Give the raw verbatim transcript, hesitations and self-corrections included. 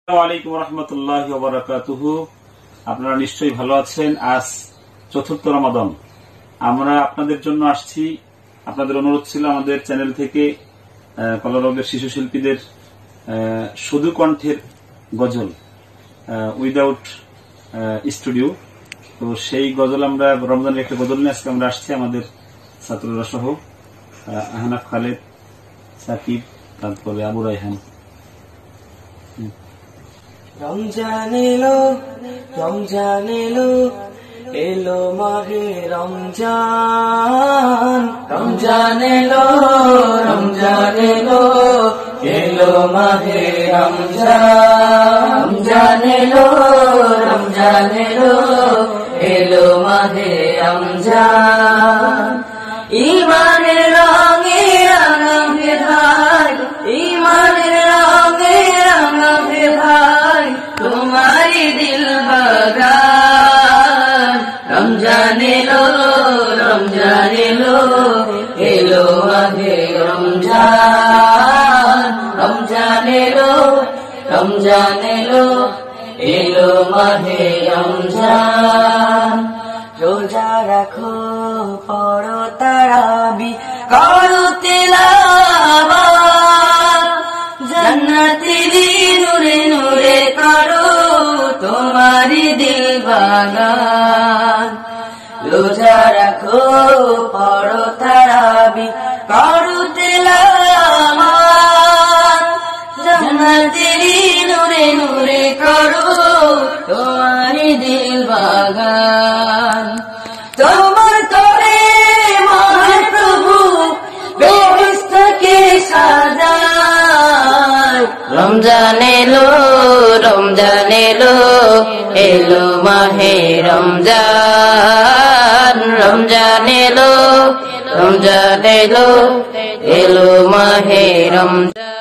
আসসালামু আলাইকুম রাহমাতুল্লাহি ওয়া বারাকাতুহু। আপনারা নিশ্চয়ই ভালো আছেন। আজ চতুর্থ রমাদান, আমরা আপনাদের জন্য আসছি। আপনাদের অনুরোধ ছিল আমাদের চ্যানেল থেকে কলরবের শিশু শিল্পীদের শুধু কণ্ঠের গজল উইদাউট স্টুডিও, তো সেই গজল আমরা রমজানের একটা গজল নিয়ে আজকে আমরা আসছি আমাদের ছাত্ররা সহ, আহনাফ খালেদ, সাকিব, তারপরে আবু রায়হান। রমজান এলো, রমজান এলো, এলো মাহে রমজান। রমজান এলো, রমজান এলো, এলো মাহে রমজান। রমজান এলো, রমজান এলো, এলো মাহে রমজান। ইমানের রঙে রাঙাবে ভাই, ইমানের রঙে রাঙাবে ভাই তোমারি দিল বাগান। রমজান এলো, রমজান এলো, এলো মাহে রমজান। রমজান এলো, রমজান এলো, এলো মাহে রমজান। রোজা রাখো, পড়ো তারাবি, করো তিলাওয়াত, জান্নাতেরি নূরে নূরে করো তোমারি দিল বাগান। রোজা রাখো, পড়ো তারাবি, করো তিলাওয়াত, জান্নাতেরি নূরে নূরে করো তোমারি দিল বাগান। তোমার তরে মহান প্রভু বেহেশতকে সাজায়। রমজান এলো, রমজান এলো, এলো মাহে রমজান। রমজান এলো, রমজান এলো, এলো মাহে রমজান।